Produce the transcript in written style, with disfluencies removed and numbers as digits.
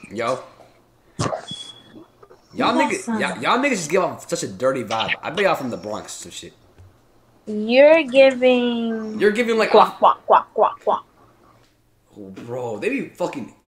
Yo. Y'all niggas just give off such a dirty vibe. I bet y'all from the Bronx or shit. You're giving You're giving like quack quack quack quack quack. oh, bro, they be fucking